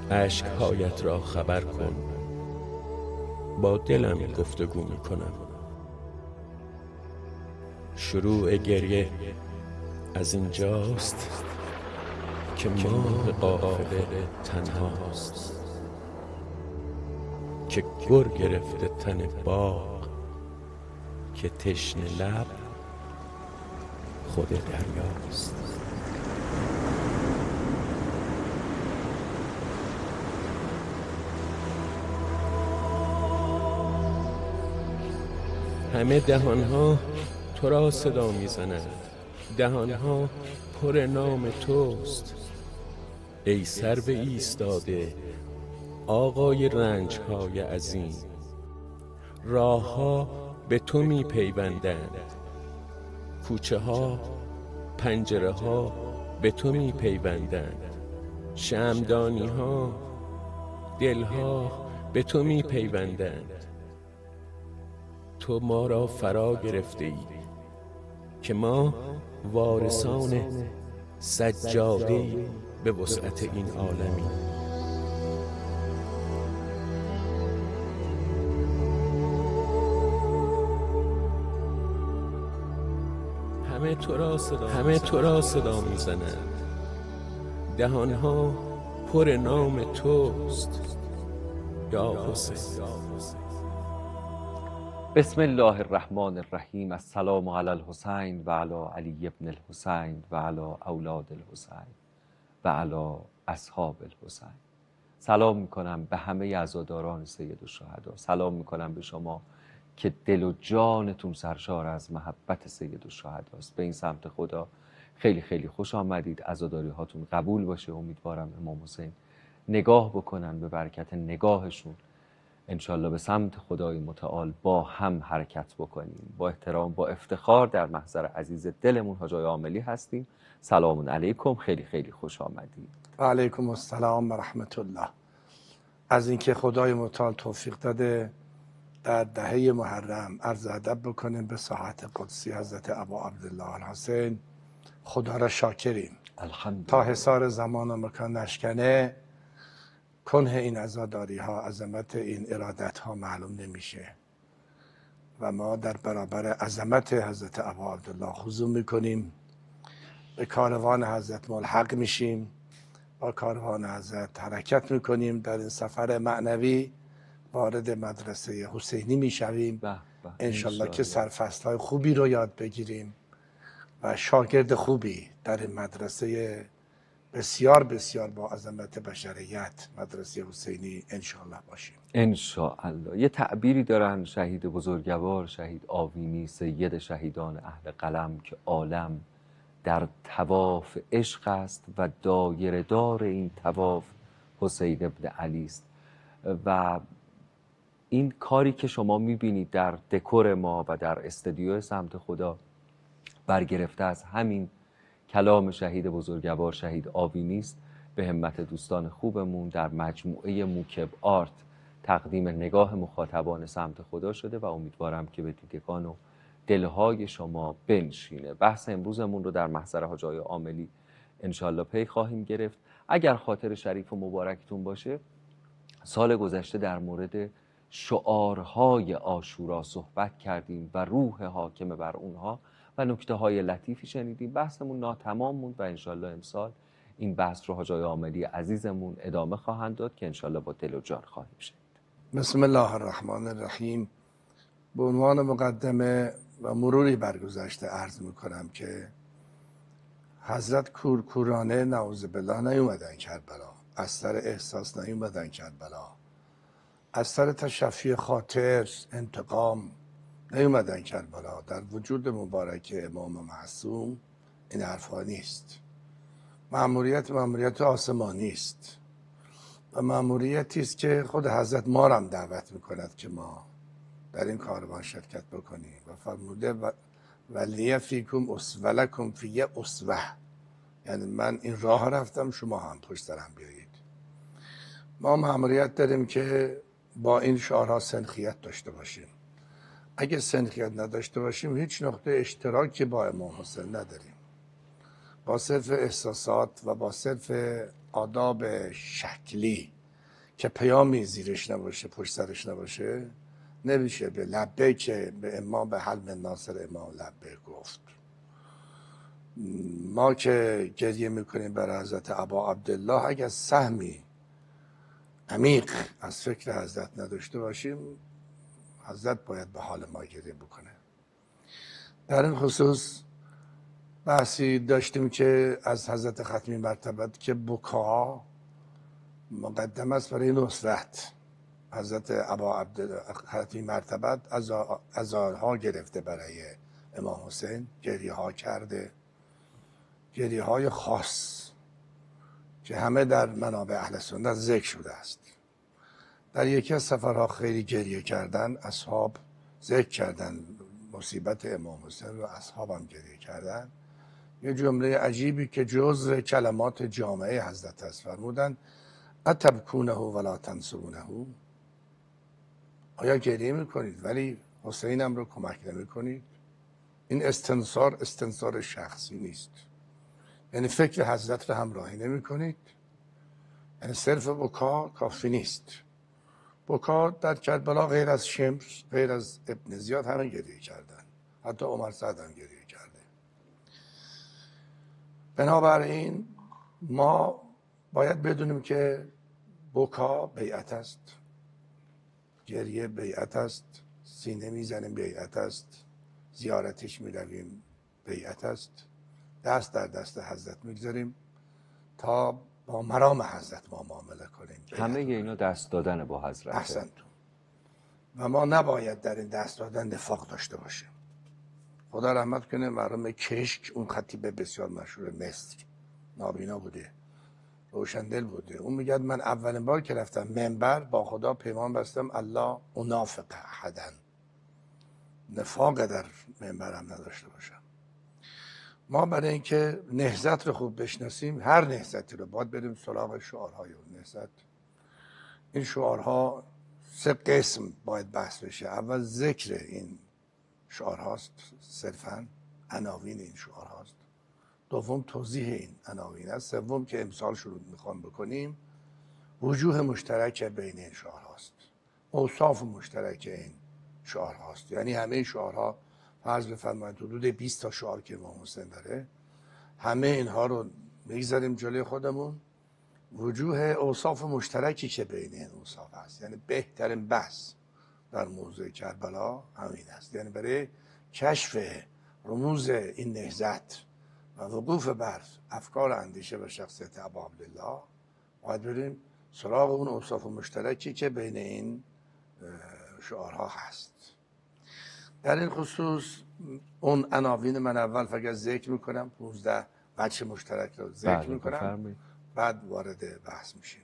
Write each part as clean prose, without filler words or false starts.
اشکهایت را خبر کن، با دلم گفتگو می کنم. شروع گریه از اینجاست که ماه قافله تنهاست، که گر گرفته تن باغ، که تشنه لب خود دریاست. همه دهانها تو را صدا میزنند، دهانها پر نام توست. ای سرو ایستاده آقای رنجهای عظیم، راهها به تو می پیوندند، کوچه ها پنجره ها به تو می پیوندند، شمعدانی ها دلها به تو می پیوندند. تو ما را فرا گرفته ای که ما وارثان سجاده‌ای به وسعت این عالمی. همه تو را صدا میزنند، دهانها پر نام توست یا حسین. بسم الله الرحمن الرحیم. السلام علی الحسین و علی علی ابن الحسین و علی اولاد الحسین و علی اصحاب الحسین. سلام میکنم به همه عزاداران سید الشهدا. سلام میکنم به شما که دل و جانتون سرشار از محبت سید الشهداست. به این سمت خدا خیلی خیلی خوش آمدید. عزاداری هاتون قبول باشه. امیدوارم امام حسین نگاه بکنن، به برکت نگاهشون انشالله به سمت خدای متعال با هم حرکت بکنیم. با احترام با افتخار در محضر عزیز دلمون حاج آقای عاملی هستیم. سلام علیکم، خیلی خیلی خوش آمدید. و علیکم السلام و رحمت الله. از اینکه خدای متعال توفیق داده در دهه محرم عرض ادب بکنیم به ساحت قدسی حضرت ابا عبدالله الحسین. خدا را شاکریم. الحمدلله. تا حصار زمان و مکان نشکنه، کنه این عزاداری ها، عظمت این ارادت ها معلوم نمیشه و ما در برابر عظمت حضرت ابا عبدالله خضوع میکنیم، به کاروان حضرت ملحق میشیم، با کاروان حضرت حرکت میکنیم، در این سفر معنوی وارد مدرسه حسینی میشویم انشالله که سرفصل‌های خوبی رو یاد بگیریم و شاگرد خوبی در این مدرسه بسیار بسیار با عظمت بشریت، مدرسه حسینی انشالله باشیم. انشاءالله. یه تعبیری دارن شهید بزرگوار، شهید آوینی، سید شهیدان اهل قلم، که عالم در طواف عشق است و دایره دار این طواف حسین ابن علی است. و این کاری که شما میبینید در دکور ما و در استودیو سمت خدا برگرفته از همین کلام شهید بزرگوار شهید آوینی است. به همت دوستان خوبمون در مجموعه موکب آرت تقدیم نگاه مخاطبان سمت خدا شده و امیدوارم که به دیدگان و دلهای شما بنشینه. بحث امروزمون رو در محضر حاج آقای عاملی انشالله پی خواهیم گرفت. اگر خاطر شریف و مبارکتون باشه، سال گذشته در مورد شعارهای عاشورا صحبت کردیم و روح حاکم بر اونها و نکته های لطیفی شنیدیم. بحثمون ناتمام موند و انشالله امسال این بحث رو حاج آقای عاملی عزیزمون ادامه خواهند داد که انشالله با دل و جان خواهیم شنید. بسم الله الرحمن الرحیم. به عنوان مقدمه و مروری برگذشته عرض میکنم که حضرت کورکورانه نعوذ بالله نیومدن کربلا، از سر احساس نیومدن کربلا، از سر تشفی خاطر انتقام نیومدن کربلا. در وجود مبارک امام معصوم این حرفا نیست. مأموریت آسمانی است و مأموریتی است که خود حضرت ما را هم دعوت میکند که ما در این کاروان شرکت بکنیم و فرموده ولیه فیکم اسوه لکم فیه اسوه، یعنی من این راه رفتم، شما هم پشت سرم بیایید. ما مأموریت داریم که با این شعارها سنخیت داشته باشیم. اگه سنخیت نداشته باشیم هیچ نقطه اشتراکی با امام حسین نداریم. با صرف احساسات و با صرف آداب شکلی که پیامی زیرش نباشه، پشت سرش نباشه، نمیشه به لبیک به امام به حل من ناصر امام لبیک گفت. ما که گریه میکنیم برای حضرت ابا عبدالله، اگر سهمی عمیق از فکر حضرت نداشته باشیم، حضرت باید به حال ما گریه بکنه. در این خصوص بحثی داشتیم که از حضرت ختمی مرتبت که بکا مقدم است برای نصرت. حضرت ابا ختمی مرتبت ازارها گرفته برای امام حسین، گریه ها کرده، گریه های خاص که همه در منابع اهل سنت ذکر شده است. در یکی از سفرها خیلی گریه کردن، اصحاب ذکر کردن مصیبت امام حسین و اصحاب هم گریه کردن. یه جمله عجیبی که جزء کلمات جامعه حضرت است، فرمودن اتبکونه ولا تنسونه، آیا گریه میکنید ولی حسینم رو کمک نمیکنید؟ این استنصار شخصی نیست، یعنی فکر حضرت رو همراهی نمیکنید، یعنی صرف بکا کافی نیست. بکا در کربلا غیر از شمس، غیر از ابن زیاد همه گریه کردن، حتی عمر سعد هم گریه کرده. بنابراین ما باید بدونیم که بکا بیعت است، گریه بیعت است، سینه میزنیم بیعت است، زیارتش میرویم بیعت است، دست در دست حضرت میگذاریم تا با مرام حضرت ما معامله کنیم. همه اینا دست دادن با حضرت. احسنتون. و ما نباید در این دست دادن نفاق داشته باشیم. خدا رحمت کنه مرحوم کشک، اون خطیب بسیار مشهور مصر، نابینا بوده، روشندل بوده، اون میگه من اولین بار که رفتم منبر با خدا پیمان بستم الله انافق احدا، نفاق در منبرم نداشته باشم. ما برای اینکه نهضت رو خوب بشناسیم، هر نهضتی رو باید بریم سراغ شعارهای اون نهضت. این شعارها 3 قسم باید بحث بشه. اول ذکر این شعارهاست، صرفاً عناوین این شعارهاست. دوم توضیح این عناوین است. سوم که امسال شروع میخوام بکنیم، وجوه مشترک بین این شعارهاست، اوصاف مشترک این شعارهاست. یعنی همه این شعارها، فرض بفرمایید حدود 20 تا شعار که امام حسین داره، همه اینها رو میگذاریم جلوی خودمون. وجوه اوصاف مشترکی که بین این اوصاف هست، یعنی بهترین بحث در موضوع کربلا همین است. یعنی برای کشف رموز این نهضت و وقوف بر افکار اندیشه و شخصیت ابا عبدالله، باید بریم سراغ اون اوصاف مشترکی که بین این شعارها هست. در این خصوص اون عناوین من اول فقط ذکر میکنم، 15 وجه مشترک رو ذکر میکنم، بعد وارد بحث میشیم.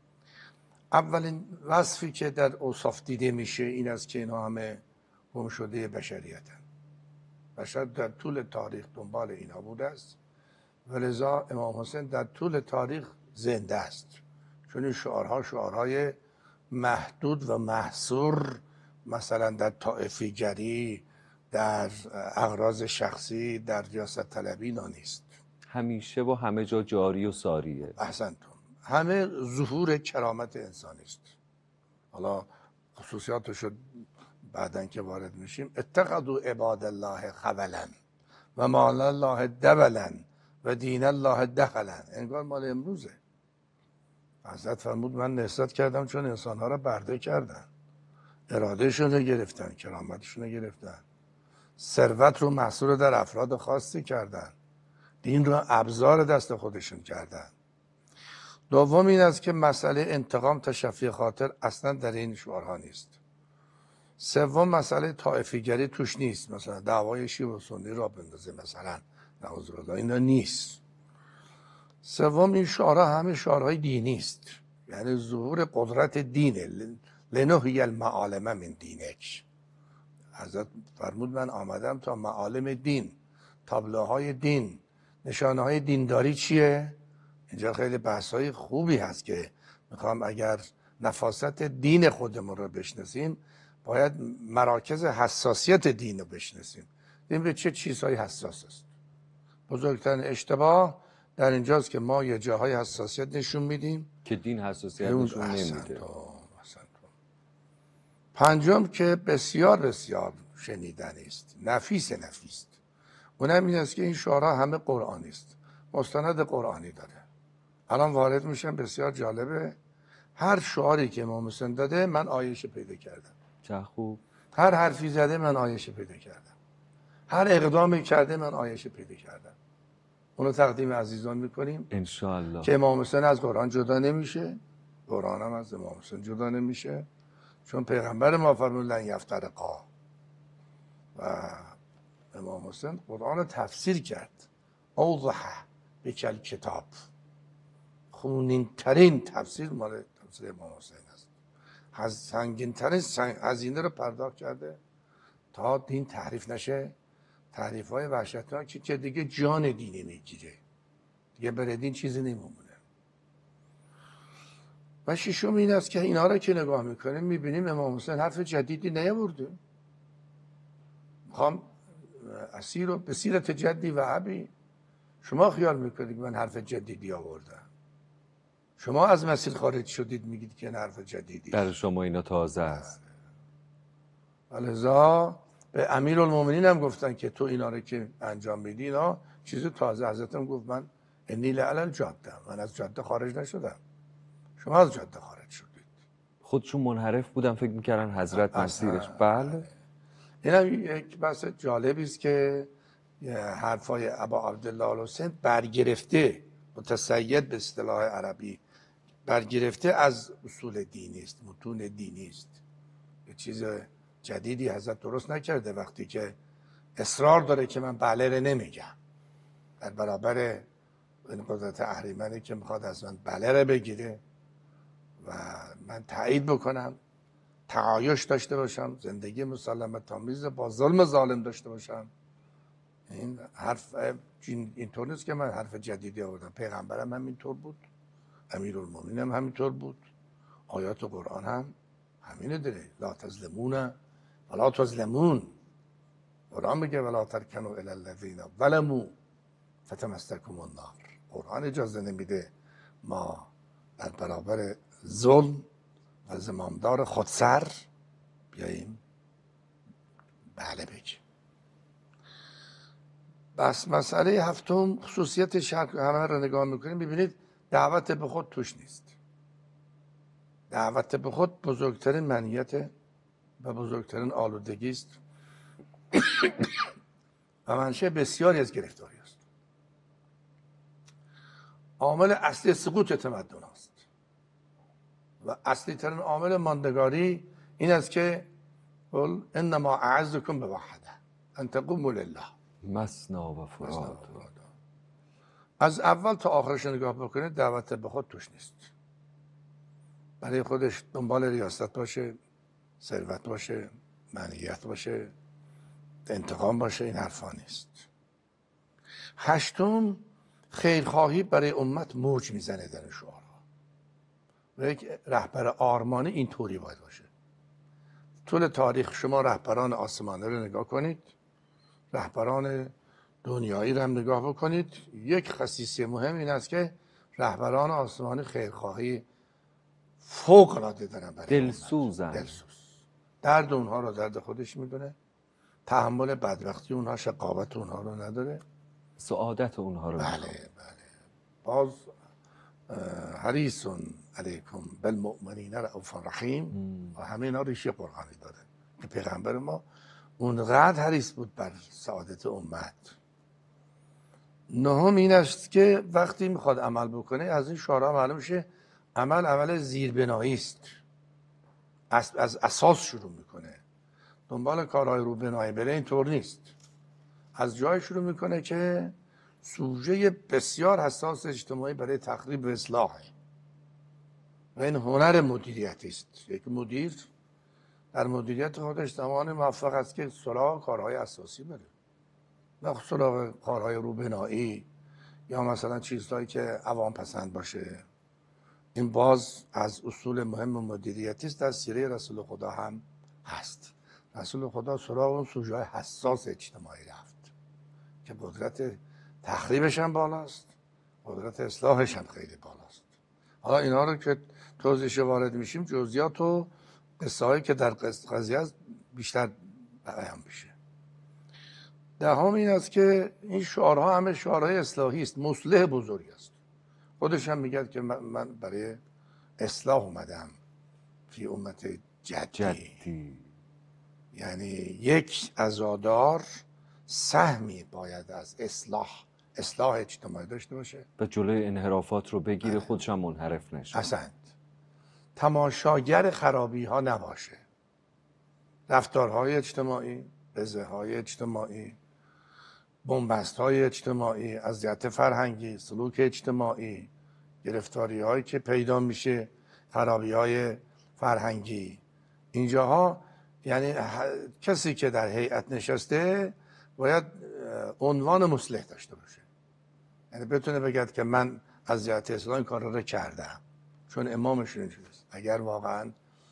اولین وصفی که در اوصاف دیده میشه این است که اینها همه گم شده بشریتن. بشر در طول تاریخ دنبال اینها بوده است و لذا امام حسین در طول تاریخ زنده است، چون این شعارهای محدود و محصور، مثلا در طائفیگری، در اغراض شخصی، در ریاست طلبی نیست. همیشه و همه جا جاری و ساریه. احسنتون. همه ظهور کرامت انسانی است. حالا خصوصیاتش بعدن که وارد میشیم، اتخذوا عباد الله خولا و مال الله دبلا و دین الله دخلا، انگار مال امروزه. حضرت فرمود من نهضت کردم چون انسانها را برده کردن، ارادهشون رو گرفتن، کرامتشون رو گرفتن، ثروت رو محصور در افراد خاصی کردن، دین رو ابزار دست خودشون کردن. دوم این است که مسئله انتقام تشفی خاطر اصلا در این شعارها نیست. سوم مسئله طائفیگری توش نیست، مثلا دعوای شیعه و سنی را بندازه مثلا، نعوذ بالله، اینا نیست. سوم این شعارها همه شعارهای دینی است، یعنی ظهور قدرت دینه. لنحیی المعالم من دینک، حضرت فرمود من آمدم تا معالم دین، تابلوهای دین، نشانه‌های دینداری چیه؟ اینجا خیلی بحث‌های خوبی هست که میخوام اگر نفاست دین خودمون رو بشناسیم، باید مراکز حساسیت دین رو بشناسیم. دین به چه چیزهای حساس است؟ بزرگترین اشتباه در اینجاست که ما یه جاهای حساسیت نشون میدیم که دین حساسیت اون نشون نمیده. پنجم که بسیار بسیار شنیدنی است، نفیس اونم این است که این شعرها همه قرآنی است، مستند قرآنی داره. الان وارد میشم، بسیار جالبه. هر شعاری که امام حسین داده من آیش پیدا کردم. چه خوب. هر حرفی زده من آیش پیدا کردم. هر اقدامی کرده من آیش پیدا کردم. اونو تقدیم عزیزان میکنیم انشاءالله که امام حسین از قرآن جدا نمیشه، قرآن هم از امام حسین جدا نمیشه، چون پیغمبر ما فرمود لن یفترقا و امام حسین قرآن رو تفسیر کرد. اوضح بکل کتاب، خونین ترین تفسیر مال تفسیر امام حسین است. سنگین ترین هزینه رو پرداخت کرده تا دین تحریف نشه، تحریف های وحشتناکی که دیگه جان دینی میگیره، دیگه برای دین چیزی نمیمونه. و ششم این است که اینا رو که نگاه میکنیم میبینیم امام حسین حرف جدیدی نیاورده. میخوام اسیر رو به سیرت جدی و ابی، شما خیال میکنید من حرف جدیدی آوردم، شما از مسیر خارج شدید میگید که حرف جدیدی در شما اینا تازه است. لذا به امیرالمومنین هم گفتن که تو اینا رو که انجام میدی اینا چیز تازه. حضرتم گفت من انی لعلی الجاده، من از جاده خارج نشدم، شما از جاده خارج شدید. خودشون منحرف بودن، فکر میکردن حضرت مسیرش. بله. این هم یک بحث جالبی است که حرفای ابا عبدالله الحسین برگرفته، متسید به اصطلاح عربی، برگرفته از اصول دینی است، متون دینی است. یه چیز جدیدی حضرت درست نکرده وقتی که اصرار داره که من بله رو نمیگم در برابر این قدرت اهریمنی که میخواد از من بله رو بگیره و من تایید بکنم، تعایش داشته باشم، زندگی مسالمت آمیز با ظلم ظالم داشته باشم. این حرف اینطور نیست که من حرف جدیدی آوردم، پیغمبرم هم اینطور بود، امیرالمومنین هم همینطور بود، آیات قرآن هم همینه داره. لا تظلمون ولا تظلمون، قرآن میگه ولا ترکنوا الی الذین ظلموا فتمسکهم النار. قرآن اجازه نمیده ما در برابر ظلم و زمامدار خودسر بیاییم بله بگیم. بس مسئله هفتم خصوصیت شرک همه رو نگاه میکنیم ببینید دعوت به خود توش نیست. دعوت به خود بزرگترین منیت و بزرگترین آلودگی است و منشأ بسیاری از گرفتاری است. عامل اصلی سقوط تمدن است و اصلی ترین عامل ماندگاری این است که قل انما اعزكم بوحده ان تقوموا لله مثنا و فراد. از اول تا آخرش نگاه بکنید دعوت به خود توش نیست. برای خودش دنبال ریاست باشه، ثروت باشه، منیت باشه، انتقام باشه، این حرفا نیست. هشتم خیرخواهی برای امت موج میزنه در شعارها و یک رهبر آرمانی اینطوری باید باشه. طول تاریخ شما رهبران آسمانی رو نگاه کنید، رهبران دنیایی رو هم نگاه بکنید، یک خصیصه مهم این است که رهبران آسمانی خیرخواهی فوق العاده دارن برای دلسوزن. دلسوز. درد اونها رو درد خودش میدونه، تحمل بدبختی اونها، شقاوت اونها رو نداره، سعادت اونها رو بله بله. باز حریص علیکم بالمؤمنین رؤوف رحیم و همه اینا ریشه قرآنی داره که پیغمبر ما اونقدر حریص بود بر سعادت امت. نهم این است که وقتی میخواد عمل بکنه از این شعارها معلوم شه عمل زیربنایی است، از اساس شروع میکنه، دنبال کارهای رو بنایی بره اینطور نیست. از جای شروع میکنه که سوژه بسیار حساس اجتماعی برای تخریب و اصلاحه و این هنر مدیریتی است. یک مدیر در مدیریت خودش زمان موفق است که سراغ کارهای اساسی بره، نه سراغ کارهای روبنایی یا مثلا چیزهایی که عوام پسند باشه. این باز از اصول مهم مدیریتی است، در سیره رسول خدا هم هست. رسول خدا سراغ اون سوژه‌های حساس اجتماعی رفت که قدرت تخریبش هم بالاست، قدرت اصلاحش هم خیلی بالاست. حالا اینا رو که توضیحش وارد میشیم، جزئیات و قصه هایی که در قضیه است بیشتر بیان بشه. دهم این است که این شعارها همه شعارهای اصلاحی است، مصلح بزرگ است. خودش هم میگه که من برای اصلاح اومدم فی امت جدی. یعنی یک عزادار سهمی باید از اصلاح اجتماعی داشته باشه و جلوی انحرافات رو بگیره، خودش هم منحرف نشه. اصلا تماشاگر خرابی ها نباشه. رفتارهای اجتماعی، بزه‌های اجتماعی، بنبست‌های اجتماعی، اذیت فرهنگی، سلوک اجتماعی، گرفتاری هایی که پیدا میشه، خرابی های فرهنگی، اینجاها یعنی کسی که در هیئت نشسته باید عنوان مصلح داشته باشه. یعنی بتونه بگه که من از جهت اصلاح این کار رو کردم، چون امامشون اینجوریست. اگر واقعا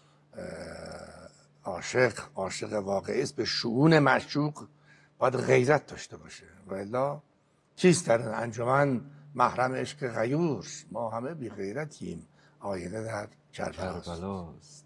عاشق واقعی است، به شؤون معشوق باید غیرت داشته باشه، و الا کیست در انجمن محرم عشق غیور؟ ما همه بی غیرتیم، آینه در کربلاست.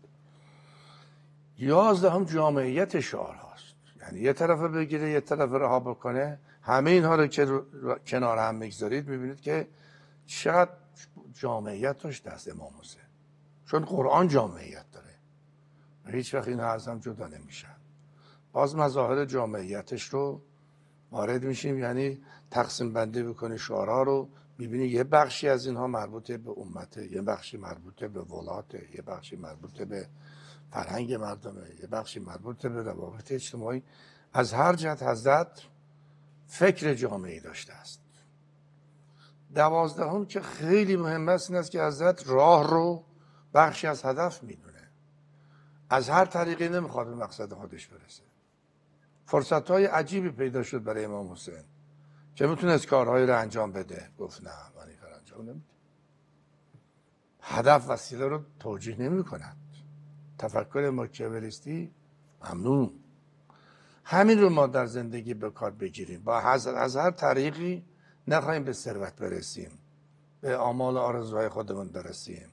11 جامعیت شعار هاست. یعنی یه طرف بگیره یه طرف رها بکنه. همه اینها رو که کنار هم میگذارید میبینید که چقدر جامعیت داشت دست امام حسین، چون قرآن جامعیت داره و هیچ وقت اینها از هم جدا نمیشن. باز مظاهر جامعیتش رو وارد میشیم، یعنی تقسیم بندی بکنی شعارها رو، میبینی یه بخشی از اینها مربوطه به امته، یه بخشی مربوطه به ولاته، یه بخشی مربوطه به فرهنگ مردمه، یه بخشی مربوطه به روابط اجتماعی. از هر جهت حضرت فکر جامعی داشته است. 12 که خیلی مهم است این است که حضرت راه رو بخشی از هدف میدونه. از هر طریقی نمیخواد به مقصد خودش برسه. فرصت‌های عجیبی پیدا شد برای امام حسین که میتونست کارهایی رو انجام بده. گفت نه، من این کار انجام نمیدم. هدف وسیله رو توجیه نمی کند. تفکر ماکیاولیستی ممنوع. همین رو ما در زندگی به کار بگیریم. با از هر طریقی نخواهیم به ثروت برسیم، به آمال آرزوهای خودمون برسیم.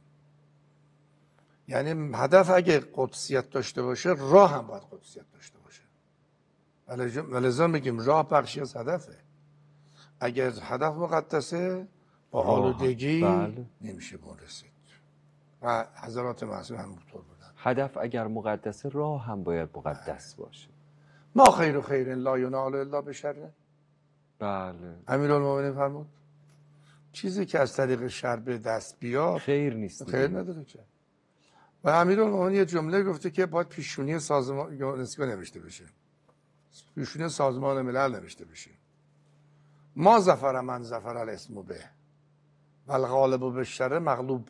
یعنی هدف اگه قدسیت داشته باشه، راه هم باید قدسیت داشته باشه. ولذا میگیم راه بخشی از هدفه. اگر هدف مقدسه، با آلودگی نمیشه بون رسید. و حضرات معصوم همونطور بودن. هدف اگر مقدسه، راه هم باید مقدس باشه. ما خیر و خیر لا ینال الا بشر. بله. امیرالمومنین فرمود چیزی که از طریق شر به دست بیاد خیر نیست، خیر نداره که. و امیرالمومنین یه جمله گفته که باید پیشونی سازمان یونسکو نوشته بشه، پیشونی سازمان ملل نوشته بشه. ما ظفر من ظفر الاسم به و الغالب بالشر مغلوب.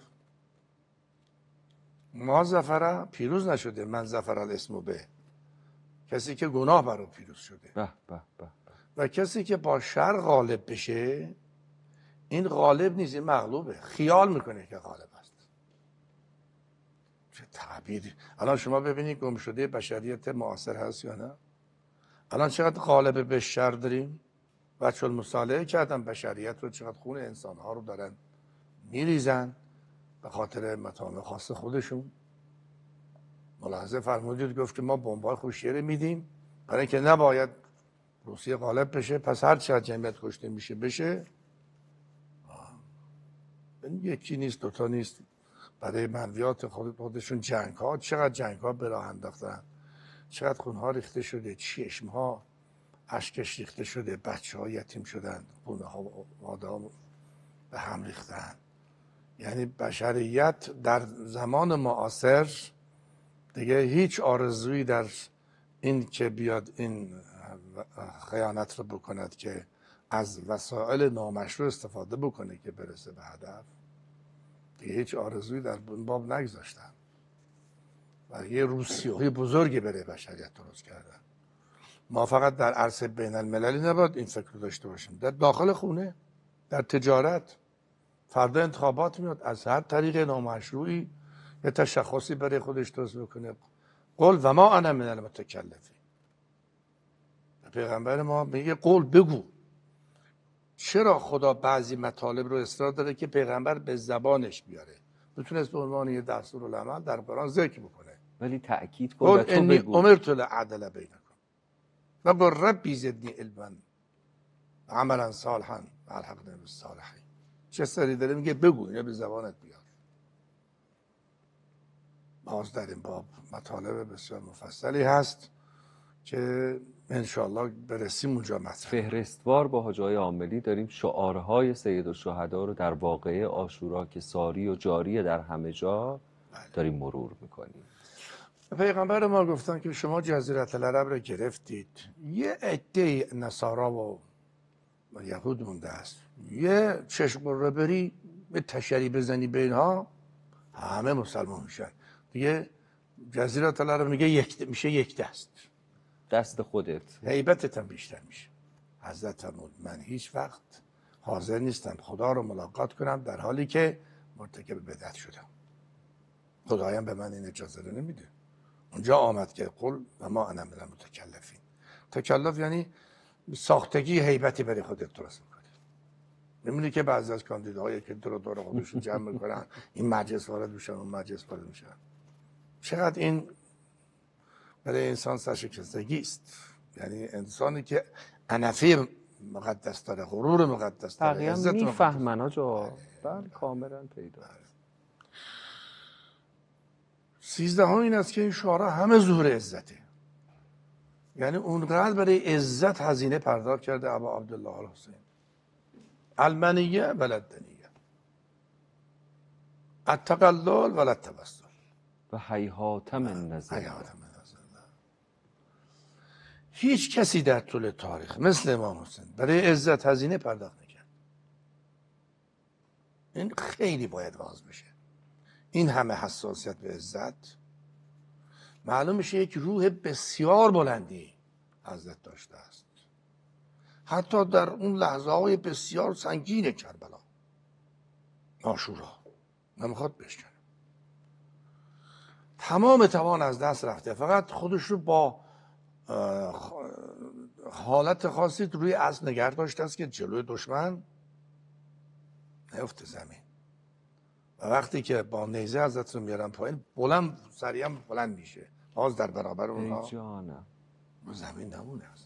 ما ظفر پیروز نشده، من ظفر الاسم به، کسی که گناه برو پیروز شده. به به به. و کسی که با شر غالب بشه، این غالب نیست، این مغلوبه. خیال میکنه که غالب است. چه تعبیری. الان شما ببینید گم شده بشریت معاصر هست یا نه؟ الان چقدر غالب به شر داریم؟ بچه المصالحه کردن بشریت رو، چقدر خون انسان ها رو دارن میریزن به خاطر مطامع خاص خودشون. ملاحظه فرمودید گفت که ما بمب‌های خوشیره میدیم برای اینکه نباید روسیه غالب بشه، پس هر چقدر جمعیت کشته میشه بشه. یکی نیست، دوتا نیست، برای منویات خودشون جنگ ها، چقدر جنگ ها به راه انداختن، چقدر خون ها ریخته شده، چشم ها اشکش ریخته شده، بچه ها یتیم شدن، خونه ها آدم به هم ریختن. یعنی بشریت در زمان معاصر دیگه هیچ آرزویی در این که بیاد این خیانت رو بکند که از وسایل نامشروع استفاده بکنه که برسه به هدف، دیگه هیچ آرزویی در باب نگذاشتن و یه روسیاهی بزرگی برای بشریت درست کردن. ما فقط در عرصه بین المللی نباید این فکر رو داشته باشیم، در داخل خونه، در تجارت. فردا انتخابات میاد، از هر طریق نامشروعی یه تشخصی برای خودش درست بکنه. قل و ما انا من المتکلفین. پیغمبر ما میگه قول بگو، چرا خدا بعضی مطالب رو اصرار داره که پیغمبر به زبانش بیاره؟ میتونست به عنوان یه دستورالعمل در قرآن ذکر بکنه. ولی تأکید کن و قل تو انی بگو. امرت لأعدل بینکم و قل ربی زدنی علما عملا صالحا و الحقنا بالصالحین. چه سری داره میگه بگو، اینو به زبانت بیار. باز در این باب مطالب بسیار مفصلی هست که انشاءالله برسیم اونجا مطرح. فهرستوار با حاج آقای عاملی داریم شعارهای سیدالشهدا رو در واقعه عاشورا که ساری و جاری در همه جا داریم مرور میکنیم. پیغمبر ما گفتن که شما جزیره العرب رو گرفتید، یه عده نصارا و یهود مونده است، یه چشم رو بری به تشری بزنی به اینها همه مسلمان میشن دیگه. جزیره العرب میگه میشه یک دست خودت، هیبتت هم بیشتر میشه. حضرت فرمود من هیچ وقت حاضر نیستم خدا رو ملاقات کنم در حالی که مرتکب بدعت شدم. خدایم به من این اجازه رو نمیده. اونجا آمد که قل و ما انا من المتکلفین. تکلف یعنی ساختگی هیبتی برای خودت درست میکنی. نمیدونی که بعضی از کاندیداهایی که دور خودشون جمع میکنن این مجلس وارد میشن اون مجلس وارد میشن، چقدر این برای انسان سرشکستگی است. یعنی انسانی که انفی مقدس داره، غرور مقدس داره، بقیه عزت میفهمن آجا. بله کاملا پیدا. 13 این است که این شعرها همه ظهور عزته. یعنی اونقدر برای عزت هزینه پرداخت کرده ابا عبدالله الحسین. المنیه ولدنیه، التقلل ولدتبسل و هیهات من نظر. هیچ کسی در طول تاریخ مثل امام حسین برای عزت هزینه پرداخت نکرد. این خیلی باید واضح بشه. این همه حساسیت به عزت معلوم میشه یک روح بسیار بلندی حضرت داشته است. حتی در اون لحظه های بسیار سنگین کربلا، عاشورا، نمیخواد بشکنه، تمام توان از دست رفته، فقط خودش رو با حالت خاصی روی اسب نگه داشته است که جلوی دشمن نیفته زمین. و وقتی که با نیزه حضرت رو میارن پایین، بلند سریعا بلند میشه، باز در برابر اونها رو زمین نمونه حضرت.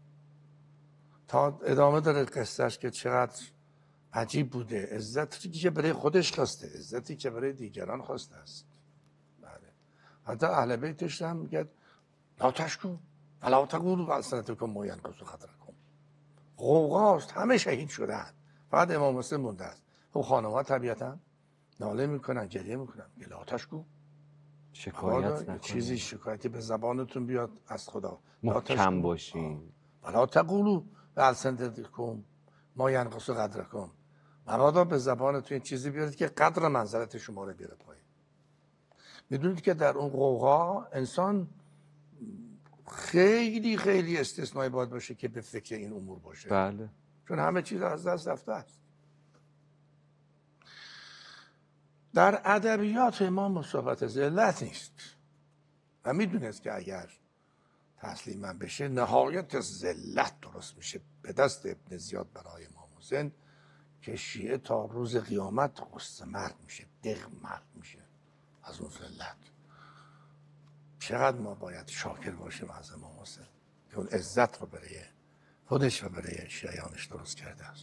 تا ادامه داره قصهش که چقدر عجیب بوده. عزتی که برای خودش خواسته، عزتی که برای دیگران خواسته است. بله. حتی اهل بیتش هم میگه لا تشکو ولا تقولوا بألسنتکم ما ینقص قدرکم. غوغاست، همه شهید شدن، فقط امام حسین مونده است. خب خانم‌ها طبیعتا ناله میکنن، گریه میکنن، لا تشکو، شکایت نکنید، چیزی شکایتی به زبانتون بیاد از خدا، محکم باشین. ولا تقولوا بألسنتکم ما ینقص قدرکم. مبادا به زبانتون این چیزی بیارید که قدر منزلت شما رو بیاره پایین. میدونید که در اون غوغا انسان خیلی خیلی استثنایی باید باشه که به فکر این امور باشه. بله. چون همه چیز از دست رفته است. در ادبیات امام صحبت ذلت نیست و میدونست که اگر تسلیم بشه نهایت ذلت درست میشه به دست ابن زیاد برای امام حسین که شیعه تا روز قیامت غصه مرد میشه، دق مرد میشه از اون ذلت. چقدر ما باید شاکر باشیم از امام حسین که اون عزت رو برای خودش و برای شیعیانش درست کرده است.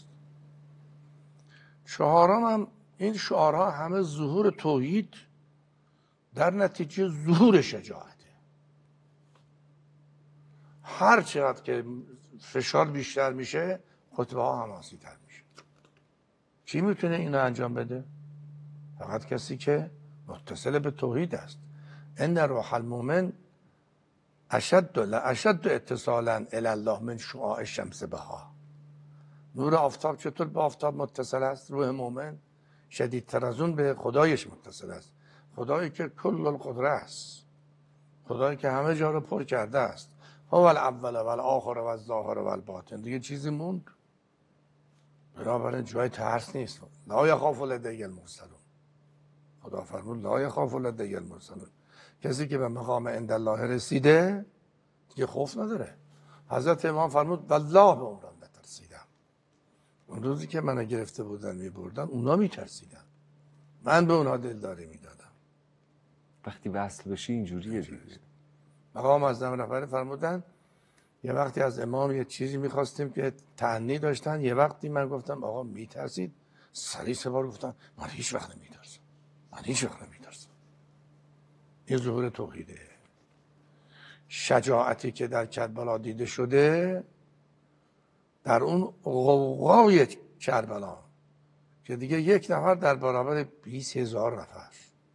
شعاران هم، این شعارها همه ظهور توحید در نتیجه ظهور شجاعته. هر چقدر که فشار بیشتر میشه خطبه ها حماسی تر میشه. کی میتونه اینو انجام بده؟ فقط کسی که متصل به توحید است. ان روح المؤمن اشد اتصالا الی الله من شعاع الشمس بها. نور آفتاب چطور به آفتاب متصل است؟ روح مؤمن شدیدتر از اون به خدایش متصل است. خدایی که کل القدره است، خدایی که همه جا رو پر کرده است. هو الاول و الاخر و الظاهر و الباطن. دیگه چیزی موند؟ بنابراین جای ترس نیست. لا یخاف لدی المرسلون. خدا فرمود لا یخاف لدی المرسلون. کسی که به مقام عند الله رسیده دیگه خوف نداره. حضرت امام فرمود والله به عمرم نترسیدم. اون روزی که منو گرفته بودن میبردن اونا میترسیدن، من به اونا دلداری میدادم. وقتی وصل بشی اینجوریه دیگه. مقام معظم رهبری فرمودن یه وقتی از امام یه چیزی میخواستیم که تأنی داشتن، یه وقتی من گفتم آقا میترسید، سریع سه بار گفتم من هیچ وقت نمیترسم، من هیچ وقت نمیترسم. این ظهور توحیده. شجاعتی که در کربلا دیده شده، در اون غوغای کربلا که دیگه یک نفر در برابر 20,000 نفر،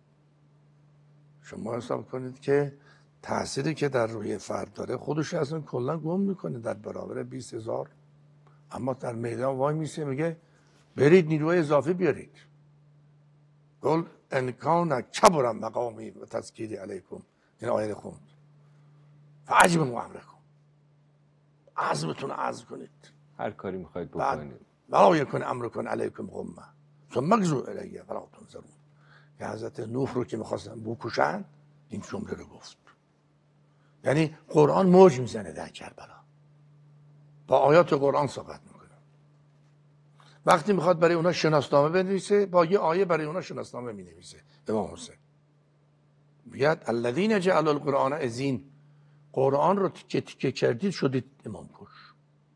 شما حساب کنید که تأثیری که در روی فرد داره خودش اصلا کلا گم میکنه در برابر 20,000. اما در میدان وای میسه میگه برید نیروی اضافی بیارید. قل ان کان کبر مقامی و تذکیری علیکم، این آیه خوند. فعجبوا امرکم، عزمتون عزم کنید، هر کاری میخواید بکنید. ولا یکن امرکم علیکم غمه ثم اغزوا الیه ولا تنظرون. که حضرت نوح رو که میخواستن بکشن این جمله رو گفت. یعنی قرآن موج میزنه در کربلا، با آیات قرآن صحبت میکنه. وقتی میخواد برای اونا شناسنامه بنویسه، با یه آیه برای اونا شناسنامه مینویسه. امام حسین میگه الذین جعلوا القرآن عضین، قرآن رو تیکه تیکه کردید شدید امام کش.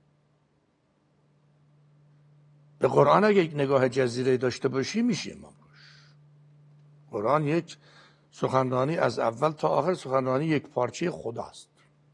به قرآن اگه یک نگاه جزیره داشته باشی میشه امام کش. قرآن یک سخنرانی از اول تا آخر سخنرانی یک پارچه خداست.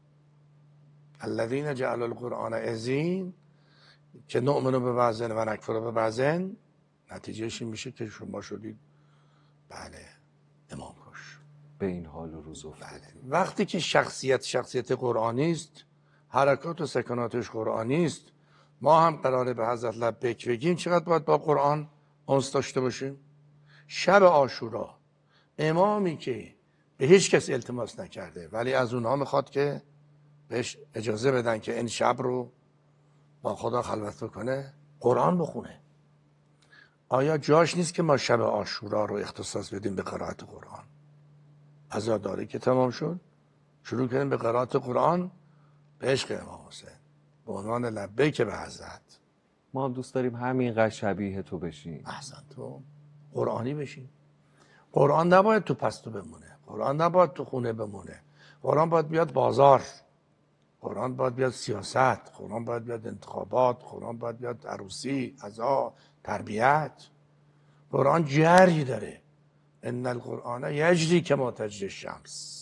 الذین جعلوا القرآن عضین که نؤمن به بعضن و نکفر به بعضن، نتیجهش این میشه که شما شدید بله امام کش. به این حال و روز افتادید. وقتی که شخصیت قرآنی است، حرکات و سکناتش قرآنی است، ما هم قراره به حضرت لبیک بگیم. چقدر باید با قرآن انس داشته باشیم؟ شب عاشورا امامی که به هیچ کس التماس نکرده ولی از اونها میخواد که بهش اجازه بدن که این شب رو با خدا خلوت بکنه، قرآن بخونه. آیا جاش نیست که ما شب عاشورا رو اختصاص بدیم به قرائت قرآن؟ عزاداری که تمام شد شروع کردیم به قرائت قرآن به عشق امام حسین به عنوان لبیک به حضرت. ما هم دوست داریم همینقدر شبیه تو بشیم. احسن، تو قرآنی بشیم. قرآن نباید تو پستو بمونه، قرآن نباید تو خونه بمونه، قرآن باید بیاد بازار، قرآن باید بیاد سیاست، قرآن باید بیاد انتخابات، قرآن باید بیاد عروسی، عزا، تربیت. قرآن جری داره. ان القرآن یجری کما تجری الشمس.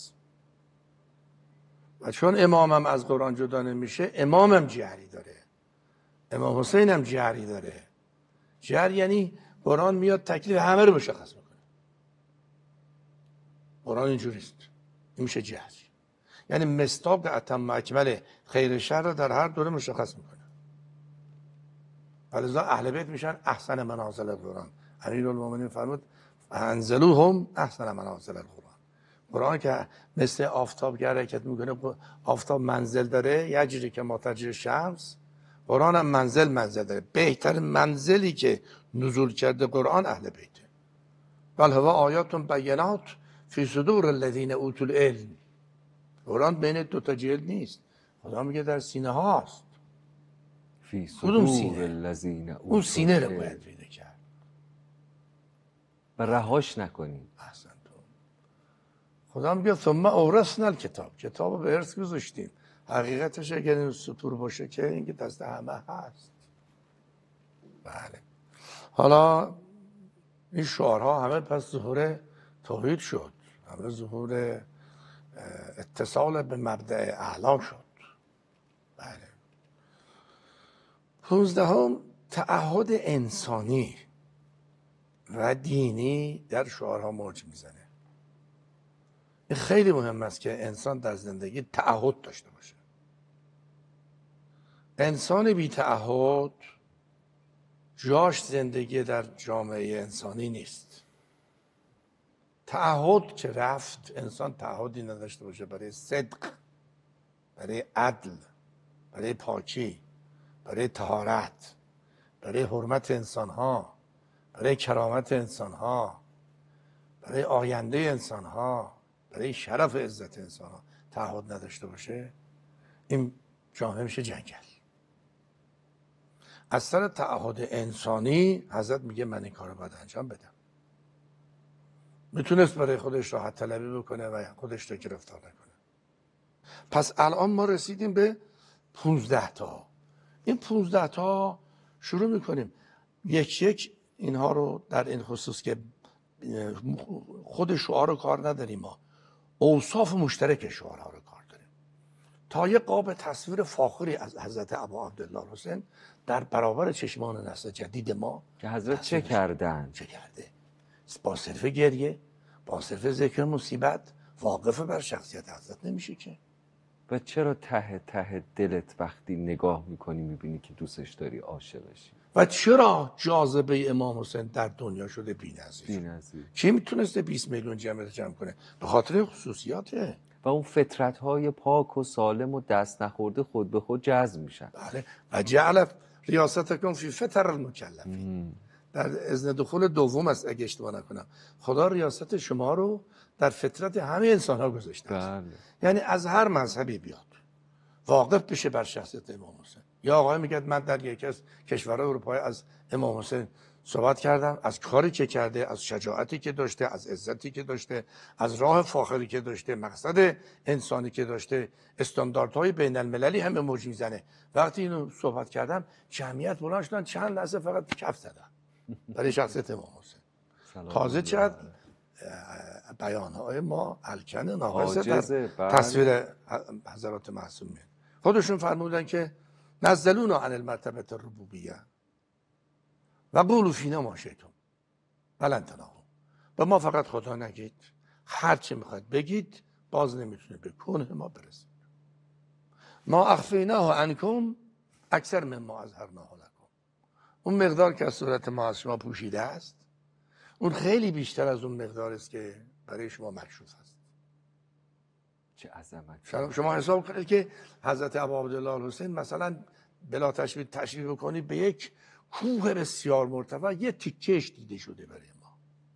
و چون امامم از قرآن جدا نمیشه، امامم جری داره، امام حسین هم جری داره. جر یعنی قرآن میاد تکلیف همه رو مشخص میکنه. قرآن اینجوریست، این میشه جر. یعنی مصداق اتم اکمل خیر شر رو در هر دوره مشخص میکنه. ولذا اهل بیت میشن احسن منازل القرآن. امیرالمومنین فرمود انزلوهم احسن منازل القرآن. قرآن که مثل آفتاب که حرکت میکنه، آفتاب منزل داره، یجری که ما تجری شمس. قرآن هم منزل داره. بهترین منزلی که نزول کرده قرآن اهل بیته. بل هو آیات بینات فی صدور الذین اوتوا العلم. قرآن بین دو تا جلد نیست، خدا میگه در سینه هاست. فی کدوم صدور سینه؟ الذین اوتوا اون سینه رو العلم. باید پیدا کرد و رهاش نکنیم. احسن تو. خدا میگه ثم اورثنا الکتاب، کتاب رو به ارث گذاشتیم. حقیقتش اگر این سطور باشه که این که دست همه هست. بله. حالا این شعارها همه پس ظهور توحید شد، همه ظهور اتصال به مبدأ اعلا شد. بله. 15 تعهد انسانی و دینی در شعارها موج میزنه. این خیلی مهم است که انسان در زندگی تعهد داشته باشه. انسان بی تعهد جاش زندگی در جامعه انسانی نیست. تعهد که رفت، انسان تعهدی نداشته باشه برای صدق، برای عدل، برای پاکی، برای طهارت، برای حرمت انسانها، برای کرامت انسانها، برای آینده انسانها، برای شرف عزت انسانها تعهد نداشته باشه، این جامعه میشه جنگل. از سر تعهد انسانی حضرت میگه من این کارو باید انجام بدم. میتونست برای خودش راحت طلبی بکنه و خودش رو گرفتار نکنه. پس الان ما رسیدیم به 15 تا. این 15 تا شروع میکنیم یک یک اینها رو در این خصوص که خود شعار رو کار نداریم، ما اوصاف مشترک شعارها رو کار داریم تا یه قاب تصویر فاخری از حضرت ابا عبدالله حسین در برابر چشمان نسل جدید ما که حضرت چه کردن؟ چه کرده؟ با صرف گریه، با صرف ذکر مصیبت واقف بر شخصیت حضرت نمیشه که. و چرا ته ته دلت وقتی نگاه میکنی میبینی که دوستش داری، عاشقشی؟ و چرا جاذبه امام حسین در دنیا شده بی‌نظیر؟ بی‌نظیر. کی میتونسته 20 میلیون جمع کنه؟ به خاطر خصوصیاته. و اون فطرت‌های پاک و سالم و دست نخورده خود به خود جذب میشن. بله. و جعل ریاستکم فی فطر المکلفین. در اذن دخول دوم است اگه اشتباه نکنم، خدا ریاست شما رو در فطرت همه انسان ها گذاشته است. بله. یعنی از هر مذهبی بیاد واقف بشه بر شخصیت امام حسین. یا آقای میگه من در یکی از کشورهای اروپایی از امام حسین صحبت کردم، از کاری که کرده، از شجاعتی که داشته، از عزتی که داشته، از راه فاخری که داشته، مقصد انسانی که داشته، استانداردهای بین المللی همه موج میزنه. وقتی اینو صحبت کردم جمعیت بلند شدن، چند لحظه فقط کف زدن برای شخصیت امام حسین. تازه چقدر بیانهای ما الکن ناقصه در تصویر حضرات معصومین. خودشون فرمودن که نزلونا عن المرتبه الربوبیه و قولوا فینا ما شئتم ولن تنالوا. به ما فقط خدا نگید، هر چی میخواید بگید، باز نمیتونه به کنه ما برسید. ما اخفیناه عنکم اکثر مما اظهرناه لکم. اون مقدار که از صورت ما از شما پوشیده است، اون خیلی بیشتر از اون مقدار است که برای شما مکشوف است. چه عظمت. شما حساب کنید که حضرت ابا عبدالله الحسین مثلا بلا تشبیه بکنید به یک کوه بسیار مرتفع یه تیکهش دیده شده برای ما.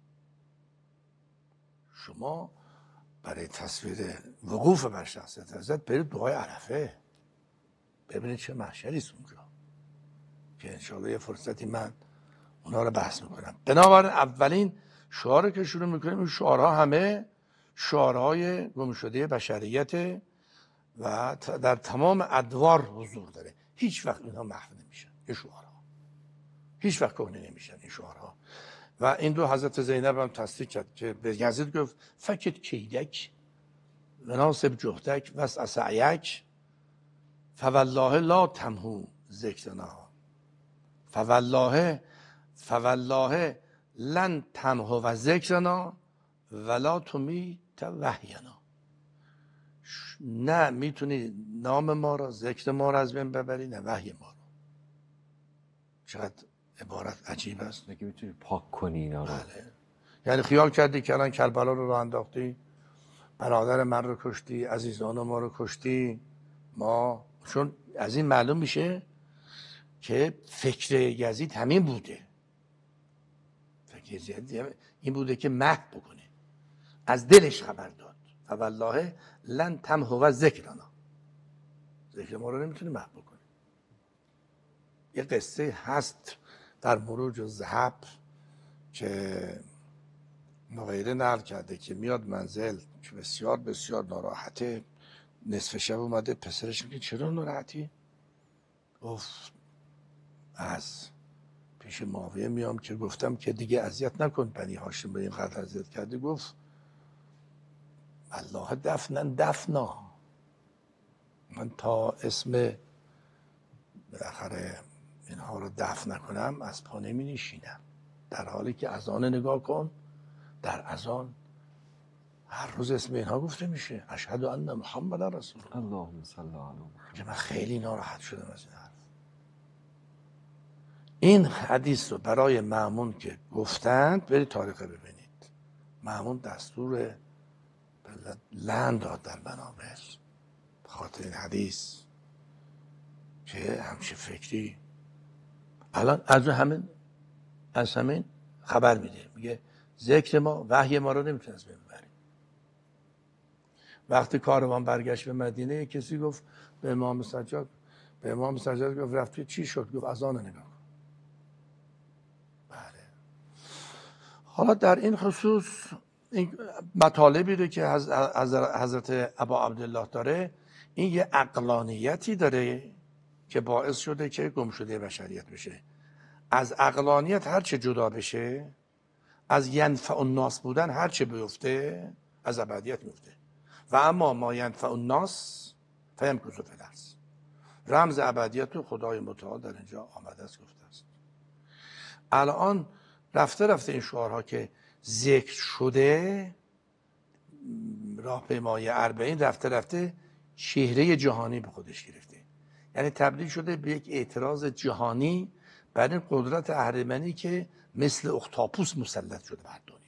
شما برای تصویر وقوف بر شخصیت حضرت برید دعای عرفه، ببینید چه محشری است اونجا که انشاءالله یه فرصتی من اونا رو بحث میکنم. بنابراین اولین شعاری که شروع میکنیم، این شعارها همه شعارهای گم شده بشریت و در تمام ادوار حضور داره. هیچ وقت اینها محو نمیشن، این شعارها هیچ وقت کهنه نمیشن این شعارها. و این دو حضرت زینب هم تصدیق کرد که به یزید گفت فکت کیدک و ناصب جهدک و سعیک فوالله لا تمهو ذکرنا فوالله لن تمهو و ذکرنا ولا تمیت وحینا. نه میتونی نام ما را، ذکر ما را از بین ببری، نه وحی ما را. چقدر عبارت عجیب است. نگه میتونی پاک کنی اینا رو. بله. یعنی خیال کردی که الان کربلا رو انداختی، برادر من رو کشتی، عزیزان ما رو کشتی. ما چون از این معلوم میشه که فکر یزید همین بوده. فکر یزید این بوده که محو بکنه، از دلش خبر داد. فوالله لن تمهو ذکرنا، ذکر ما رو نمیتونه محو بکنه. یه قصه هست در مروج الذهب که مغیره نقل کرده که میاد منزل که بسیار بسیار ناراحته، نصف شب اومده، پسرش میگه چرا ناراحتی؟ گفت از پیش معاویه میام که گفتم که دیگه اذیت نکن بنی هاشم، به این قدر اذیت کردی. گفت الله دفنا، من تا اسم بالاخره اینها رو دفن نکنم از پا نمی نشینم. در حالی که اذان نگاه کن، در اذان هر روز اسم اینها گفته میشه، اشهد ان محمد رسول الله. اللهم صل علی محمد. که من خیلی ناراحت شدم از این حرف. این حدیث رو برای مأمون که گفتند برید تاریخ ببینید. مأمون دستور لعن داد در منابر به خاطر این حدیث که همچه فکری. الان از همین خبر میده، میگه ذکر ما، وحی ما رو نمیتونه از بین ببریم. وقتی کاروان برگشت به مدینه کسی گفت به امام سجاد گفت رفتی چی شد؟ گفت اذان نگاه کن. حالا در این خصوص این مطالبی رو که حضرت ابا عبدالله داره، این یه عقلانیتی داره که باعث شده که گمشده بشریت بشه. از عقلانیت هر چه جدا بشه، از ینفع الناس بودن هر چه بیفته، از ابدیت میفته. و اما ما ینفع الناس فیمکث فی الارض. رمز ابدیت رو خدای متعال در اینجا آمده است، گفته است. الان رفته رفته این شعارها که ذکر شده، راهپیمایی اربعین رفته رفته چهره جهانی به خودش گرفته. یعنی تبدیل شده به یک اعتراض جهانی بر این قدرت اهریمنی که مثل اختاپوس مسلط شده بر دنیا.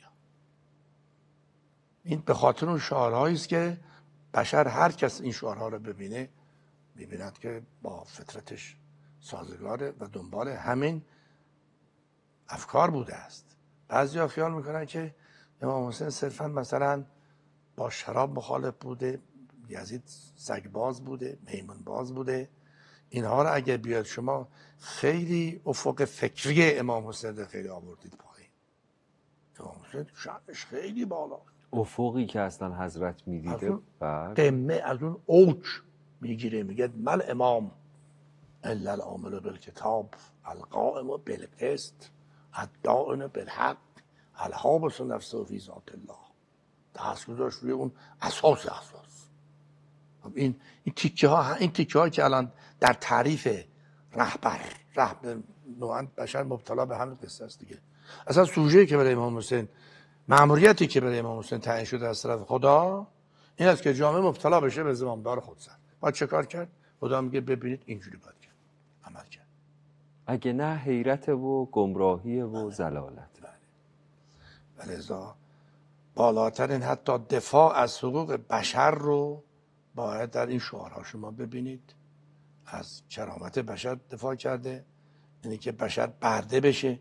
این به خاطر اون شعارهایی است که بشر هر کس این شعارها رو ببینه می‌بیند که با فطرتش سازگاره و دنبال همین افکار بوده است. بعضیا خیال میکنن که امام حسین صرفا مثلا با شراب مخالف بوده، یزید سگباز بوده، میمون باز بوده. اینها رو اگه بیاد شما خیلی افق فکری امام حسین رو خیلی آوردید پایین. امام حسین شأنش خیلی بالا، افقی که اصلا حضرت میدیده، قمه از اون اوج میگیره، میگه مل امام الا العامل بالکتاب القائم بالقسط الدائن بالحق الحابس نفسه فی ذات الله. دست گذاشت روی اون اساس. این تیکه ها که الان در تعریف رهبر نوعا بشر مبتلا به همین قصه است دیگه. اصلا سوژه‌ای که برای امام حسین، مأموریتی که برای امام حسین تعیین شده از طرف خدا این است که جامعه مبتلا بشه به زمامدار خودسر. باید چه کار کرد؟ خدا میگه ببینید اینجوری باید کرد، عمل کرد. اگه نه حیرت و گمراهی و ضلالت. ولذا بالاترین حتی دفاع از حقوق بشر رو باید در این شعارها شما ببینید. از کرامت بشر دفاع کرده، یعنی که بشر برده بشه.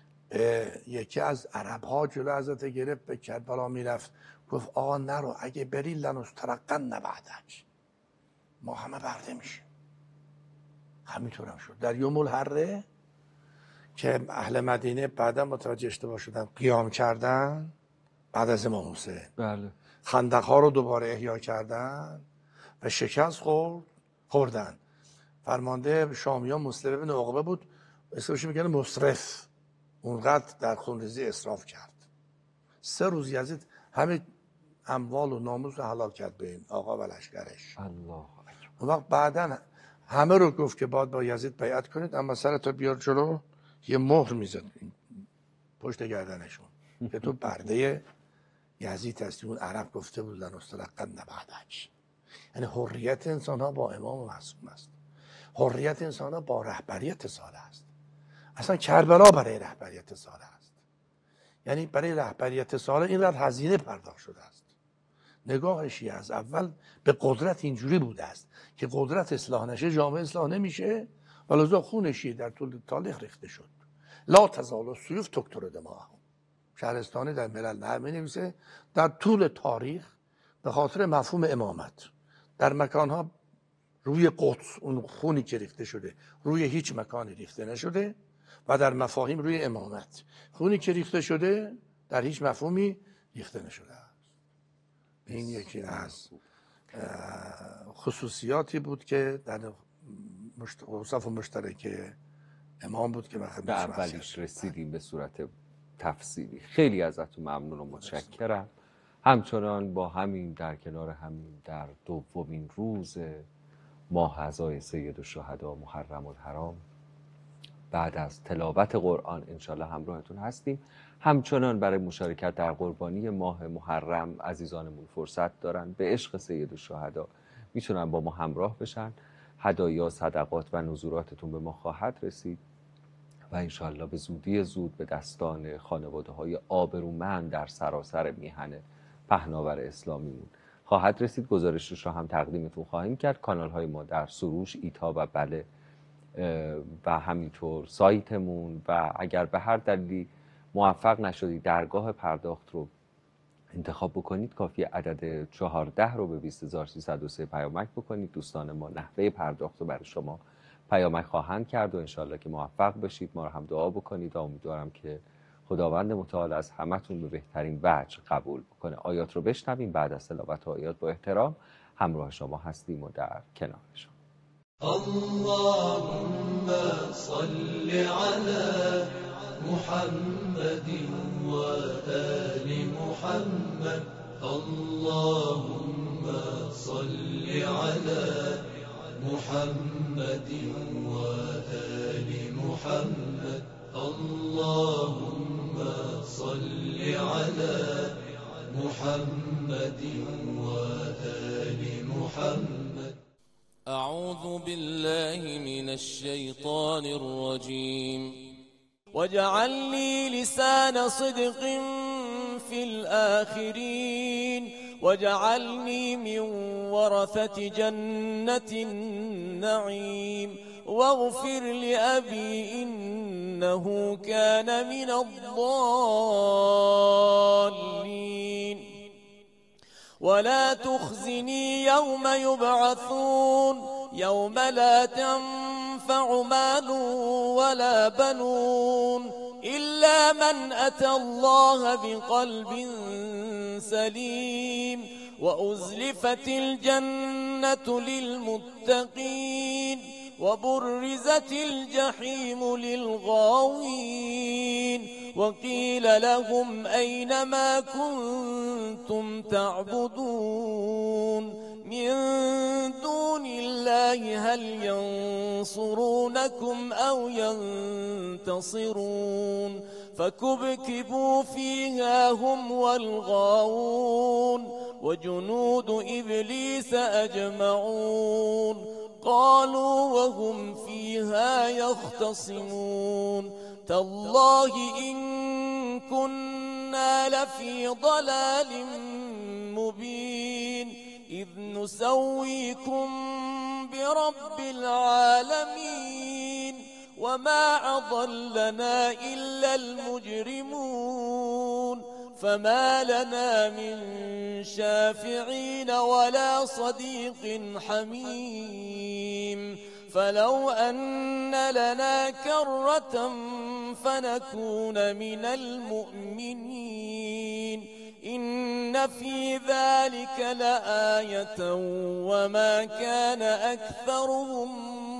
یکی از عرب ها جلو حضرت گرفت، به کربلا میرفت، گفت آقا نرو، اگه بری لنسترقن بعدک، ما همه برده میشیم. همینطور هم شد. در یوم الحره که اهل مدینه بعدا متوجه اشتباه شدن، قیام کردن بعد از امام حسین، بله، خندق ها رو دوباره احیا کردن و شکست خوردن. فرمانده شامیان مسلم بن عقبه بود، اسمش میگن مسرف، اونقدر در خونریزی اسراف کرد. 3 روز یزید همه اموال و ناموس رو حلال کرد به این آقا و لشکرش. الله اکبر. اون وقت بعدن همه رو گفت که باید با یزید بیعت کنید، اما سرتو بیار جلو، یه مهر میزد پشت گردنشون که تو برده یزید هستی. اون عرب گفته بود لنسترقن بعدک. یعنی حریت انسان ها با امام معصوم است. حریت انسان ها با رهبریت صالح است. اصلا کربلا برای رهبریت صالح است. یعنی برای رهبریت صالح اینقدر هزینه پرداخت شده است. نگاه شیعه از اول به قدرت اینجوری بوده است که قدرت اصلاح نشه جامعه اصلاح نمیشه، ولذا خون شیعه در طول تاریخ ریخته شد. لا تزال السیوف تکتر دماءهم. شهرستانی در ملل نهر می‌نویسه در طول تاریخ به خاطر مفهوم امامت در مکانها روی قدس اون خونی که ریخته شده روی هیچ مکانی ریخته نشده، و در مفاهیم روی امامت خونی که ریخته شده در هیچ مفهومی ریخته نشده است. این یکی از خصوصیاتی بود که در اوصاف مشترک امام بود که من به اولیش رسیدیم به صورت تفصیلی. خیلی ازتون ممنون و متشکرم. همچنان با همین در کنار همین در دومین روز ماه عزای سید الشهدا محرم الحرام بعد از تلاوت قرآن انشالله همراهتون هستیم. همچنان برای مشارکت در قربانی ماه محرم عزیزانمون فرصت دارن، به عشق سید الشهدا میتونن با ما همراه بشن. هدایا، صدقات و نذوراتتون به ما خواهد رسید و انشالله به زودی زود به دستان خانواده های آبرومند در سراسر میهن پهناور اسلامیمون خواهد رسید. گزارشش رو هم تقدیمتون خواهیم کرد. کانال های ما در سروش، ایتا و بله و همینطور سایتمون، و اگر به هر دلیلی موفق نشدید درگاه پرداخت رو انتخاب بکنید، کافی عدد 14 رو به 20303 پیامک بکنید. دوستان ما نحوه پرداخت رو برای شما پیامک خواهند کرد و انشالله که موفق بشید. ما رو هم دعا بکنید و امیدوارم که خداوند متعال از همتون به بهترین وجه قبول بکنه. آیات رو بشنویم، بعد از تلاوت آیات با احترام همراه شما هستیم و در کنار شما. اللهم صل على محمد وآل محمد. اللهم صل على محمد وآل محمد. اللهم صل على محمد وآل محمد. أعوذ بالله من الشيطان الرجيم. واجعل لي لسان صدق في الآخرين واجعلني من ورثة جنة النعيم واغفر لأبي إنه كان من الضالين ولا تخزني يوم يبعثون يوم لا تنفع مال ولا بنون إلا من أتى الله بقلب سليم وأزلفت الجنة للمتقين وبرزت الجحيم للغاوين وقيل لهم أين ما كنتم تعبدون من دون الله هل ينصرونكم أو ينتصرون فكبكبوا فيها هم والغاوون وجنود إبليس أجمعون قالوا وهم فيها يختصمون تالله إن كنا لفي ضلال مبين إذ نسويكم برب العالمين وما أضلنا إلا المجرمون فما لنا من شافعين ولا صديق حميم فلو أن لنا كرة فنكون من المؤمنين إن في ذلك لآية وما كان أكثرهم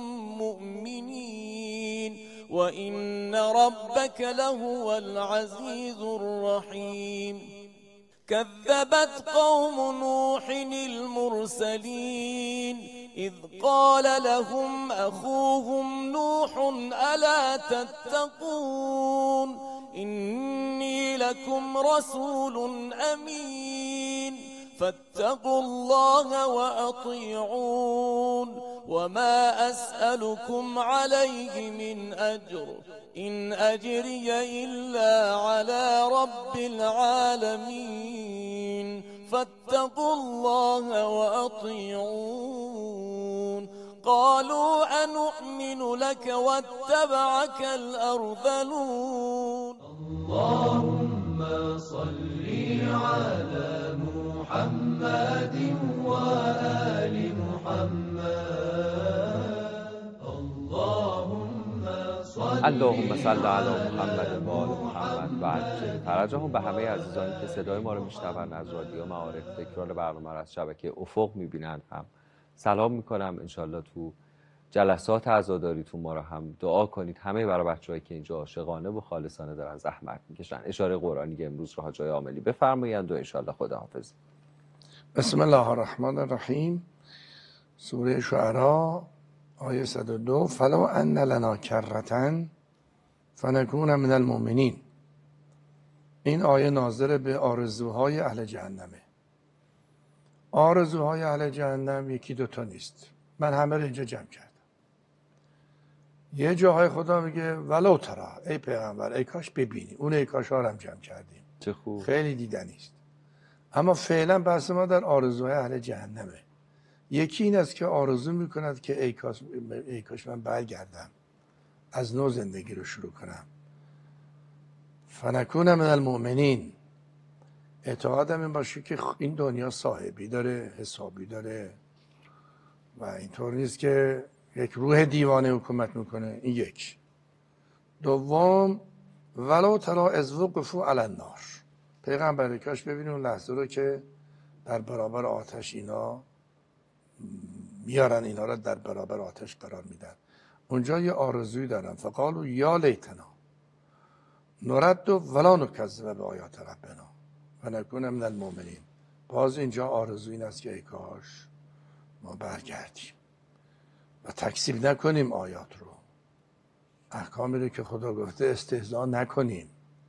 مؤمنين وإن ربك لهو العزيز الرحيم كذبت قوم نوح المرسلين إذ قال لهم أخوهم نوح ألا تتقون إني لكم رسول أمين فاتقوا الله وأطيعون وما أسألكم عليه من أجر إن أجري إلا على رب العالمين فاتقوا الله وأطيعون قالوا أنؤمن لك واتبعك الأرذلون اللهم صل على محمد وآل محمد. اللهم صل علی محمد و آل محمد و عجل فرجهم. به همه عزیزانی که صدای ما رو میشنون از رادیو معارف، تکرار برنامه از شبکه افق میبینن هم سلام میکنم. انشالله تو جلسات عزاداریتون ما رو هم دعا کنید. همه برای بچه‌هایی که اینجا عاشقانه و خالصانه دارن زحمت میکشن. اشاره قرآنی که امروز رو حاجای عاملی بفرمایند و انشالله خداحافظ. بسم الله الرحمن الرحیم. سوره شعراء آیه 102. فلو ان لنا کرة فنکون من المؤمنین. این آیه ناظر به آرزوهای اهل جهنمه. آرزوهای اهل جهنم یکی دوتا نیست، من همه رو اینجا جمع کردم. یه جاهای خدا میگه ولو ترى، ای پیغمبر ای کاش ببینی. اون ای کاش ها رو هم جمع کردیم، چه خوب. خیلی دیدنی است. اما فعلا بحث ما در آرزوهای اهل جهنمه. یکی این است که آرزو میکند که ای کاش من برگردم، از نو زندگی رو شروع کنم. فنکون من المؤمنین. اعتقادم این باشه که این دنیا صاحبی داره، حسابی داره و اینطور نیست که یک روح دیوانه حکومت میکنه. این یک. دوم ولو ترى اذ وقفوا علی النار. پیغمبر کاش ببینیم اون لحظه رو که در برابر آتش اینا میارن، اینا رو در برابر آتش قرار میدن. اونجا یه آرزویی دارن، فقالوا یا لیتنا نرد ولا نکذب بآیات ربنا و نکون من المؤمنین. باز اینجا آرزو این است که ای کاش ما برگردیم و تکذیب نکنیم آیات رو، احکامی رو که خدا گفته استهزا نکنیم.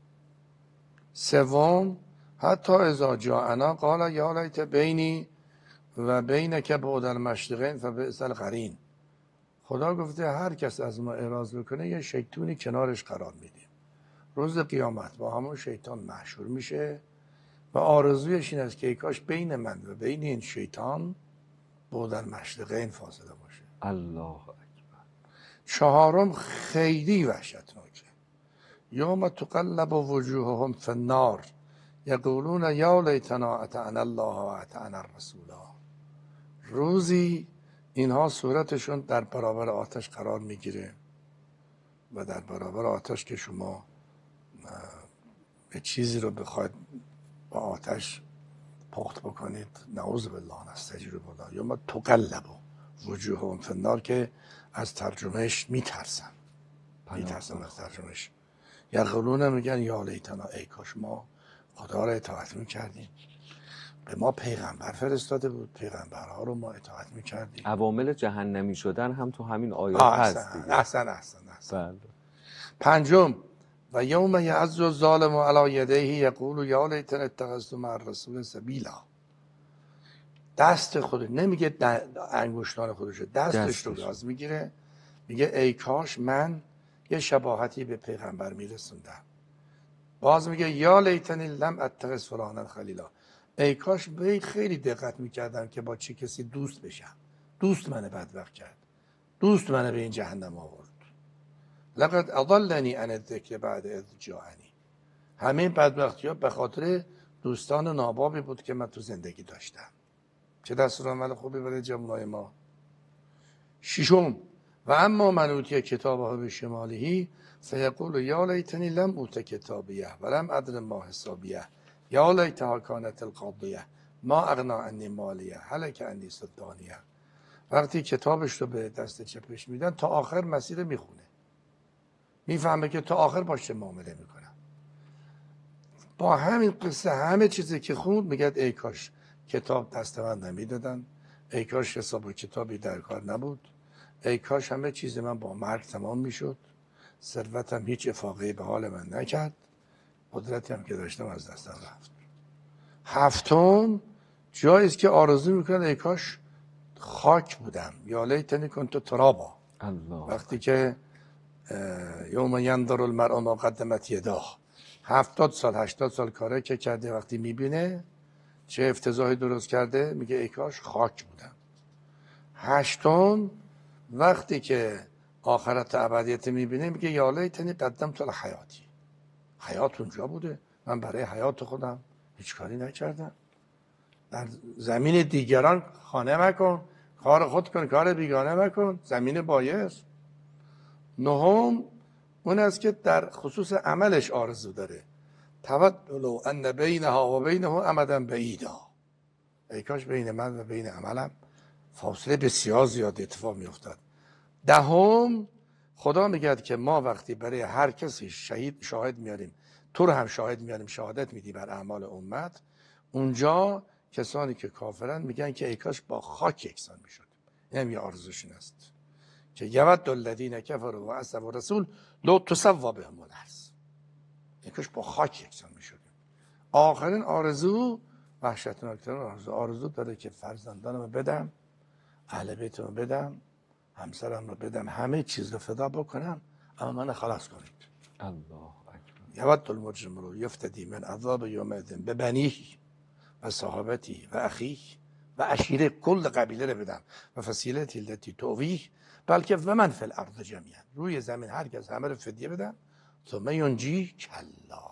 سوم حتی اذا جاءنا قال یا لیت بینی و بینک بعد المشرقین فبئس القرین. خدا گفته هر کس از ما اعراض بکنه یه شیطونی کنارش قرار میدیم. روز قیامت با همون شیطان محشور میشه و آرزویش این است که ای کاش بین من و بین این شیطان بعد المشرقین فاصله باشه. الله اکبر. چهارم خیلی وحشتناکه. یوم تقلب وجوههم فی النار یقولون یا لیتنا اطعنا الله و اطعنا الرسول. روزی اینها صورتشون در برابر آتش قرار میگیره و در برابر آتش که شما به چیزی رو بخواید با آتش پخت بکنید، نعوذ بالله نستجیر بالله، یا ما تقلب وجوههم فی النار که از ترجمهش میترسن از ترجمهش. یقولون میگن یا لیتنا ای کاش ما خدا را اطاعت میکردیم، به ما پیغمبر فرستاده بود، پیغمبرها رو ما اطاعت میکردیم. عوامل جهنمی شدن هم تو همین آیات هست دیگه. احسن. بله. پنجم و یوم یعض الظالم علی یدیه یقول یا لیتنی اتخذت مع الرسول سبیلا. دست خود نمیگه انگشتان خودشو، دستش رو باز میگیره، میگه ای کاش من یه شباهتی به پیغمبر میرسوندم. باز میگه یا لیتنی لم اتخذ فلانا خلیلا. ای کاش به خیلی دقت میکردم که با چه کسی دوست بشم. دوست منو بدبخت کرد، دوست منو به این جهنم آورد. لقد اضلنی عن الذکر بعد اذ جاءنی. همه بدبختی ها به خاطر دوستان نابابی بود که من تو زندگی داشتم. چه دستورالعمل خوبی برای جوانای ما. ششم و اما من اوتی کتابه به شمالهی فیقول یا لیتنی لم اوت کتابیه ولم ادر ما حسابیه یا لیتها کانت القاضیه ما اغنا عنی مالیه هلک عنی سلطانیه. وقتی کتابش رو به دست چپش میدن تا آخر مسیر میخونه، میفهمه که تا آخر باش چه معامله میکنم. با همین قصه همه چیزی که خوند میگه ای کاش کتاب دست من نمیدادن، ای کاش حساب و کتابی در کار نبود، ای کاش همه چیز من با مرگ تمام میشد، ثروتم هیچ افاقه‌ای به حال من نکرد، قدرتی هم که داشتم از دستم رفت. هفتم جایی است که آرزو میکنه ای کاش خاک بودم، یا لیتنی کنت ترابا. وقتی که یوم ینظر المرء ما قدمت یداه، 70 سال 80 سال کاره که کرده، وقتی میبینه چه افتضاحی درست کرده میگه ای کاش خاک بودم. هشتم وقتی که آخرت ابدیت میبینه میگه یا لیتنی قدمت لحیاتی. حیات اونجا بوده، من برای حیات خودم هیچ کاری نکردم. در زمین دیگران خانه مکن، کار خود کن، کار بیگانه مکن، زمین بایست. نهم اون است که در خصوص عملش آرزو داره، تودلو ان بینها و بینه امدا بعیدا. ای کاش بین من و بین عملم فاصله بسیار زیاد اتفاق میافتاد. دهم خدا میگه که ما وقتی برای هر کسی شاهد میاریم، تو رو هم شاهد میاریم، شهادت میدی بر اعمال امت، اونجا کسانی که کافرن میگن که ای کاش با خاک یکسان میشد. این هم یه آرزوشون است که یود الذین کفروا و عصوا الرسول لو تسوا بهم الارض. ای کاش با خاک یکسان میشد. آخرین آرزو وحشتناکترین آرزو داره که فرزندانم بدم، اهل بیتم بدم، همسرم رو بدم، همه چیز رو فدا بکنم، اما من خلاص کنید. الله اکبر. یود المجرم رو یفتدی من عذاب یومئذ ببنیه و صحابتی و اخیه و عشیره، کل قبیله رو بدم، و فصیلتی التي تؤویه، بلکه و من فی الارض جمیعا، روی زمین هر کس همه رو فدیه بدم، ثم ینجی کلا.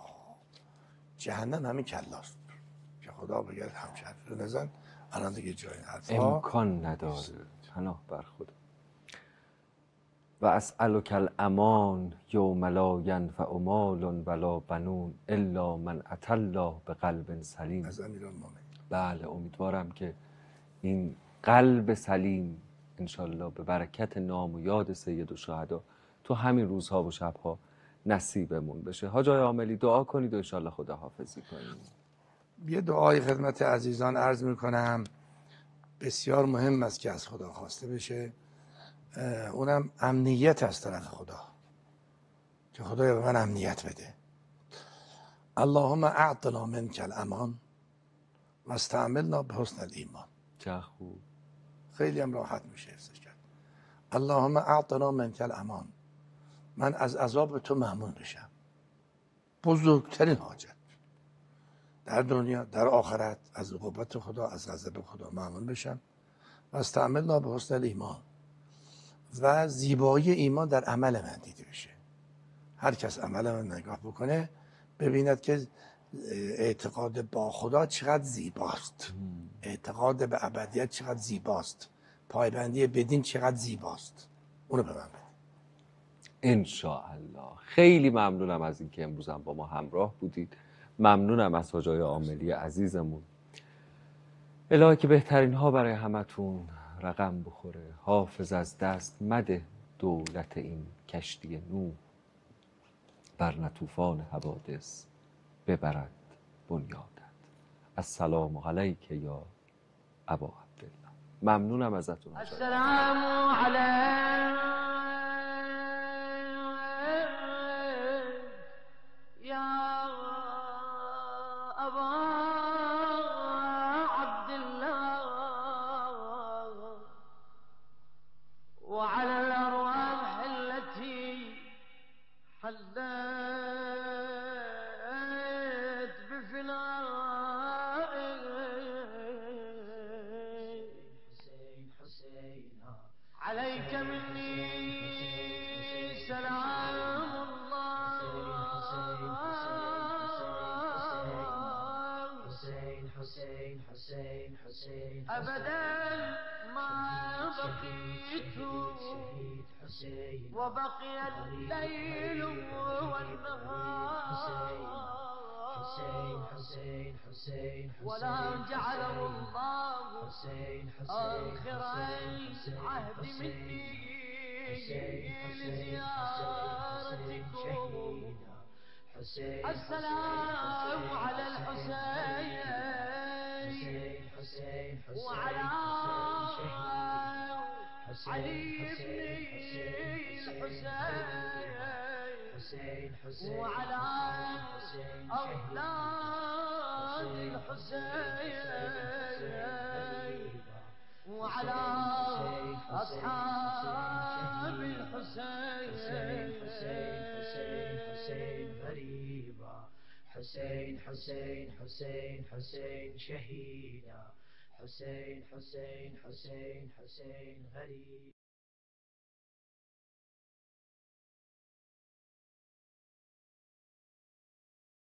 جهنم همین کلاست که خدا بگرد همچه حرفی رو نزن. الان دیگه جای حرفا امکان نداره. پناه بر خدا. و اسألک الامان یوم لا ینفع مال ولا بنون الا من اتى الله بقلب سلیم. از امیرالمومنین. بله، امیدوارم که این قلب سلیم انشالله به برکت نام و یاد سید الشهدا تو همین روزها و شبها نصیبمون بشه. حاج آقای عاملی دعا کنید و انشالله خداحافظی کنید. یه دعای خدمت عزیزان عرض میکنم، بسیار مهم است که از خدا خواسته بشه، اونم امنیت از طرف خدا، که خدایا به من امنیت بده. اللهم اعطنا منک الامان و استعملنا بحسن الایمان. چه خوب. خیلی هم راحت میشه حفظش کرد. اللهم اعطنا منک الامان، من از عذاب تو مأمون بشم. بزرگترین حاجت در دنیا در آخرت، از عقوبت خدا، از غضب خدا مأمون بشم. و استعملنا بحسن الایمان، و زیبایی ایمان در عمل من دیده بشه. هر کس عمل من نگاه بکنه ببیند که اعتقاد با خدا چقدر زیباست، اعتقاد به ابدیت چقدر زیباست، پایبندی بدین چقدر زیباست. اونو به من بده انشاءالله. خیلی ممنونم از اینکه امروز هم با ما همراه بودید. ممنونم از حاج آقای عاملی عزیزمون. الهی که بهترین ها برای همتون رقم بخوره. حافظ از دست مده دولت این کشتی نوح، بر طوفان حوادث ببرد بنیادت. السلام علیک یا ابا عبدالله. ممنونم ازتون. السلام علیک یا ابا عبدالله وعلى الأرواح التي حلت بفنائك. عليك مني سلام الله أبدا ما بقيت وبقي الليل والنهار ولا جعله الله آخر عهد مني لزيارتكم. السلام على الحسين وعلى علي بن الحسين وعلى أولاد الحسين وعلى أصحاب الحسين. حسين حسين حسين حسين شهيدا. حسين حسين حسين حسين غريب.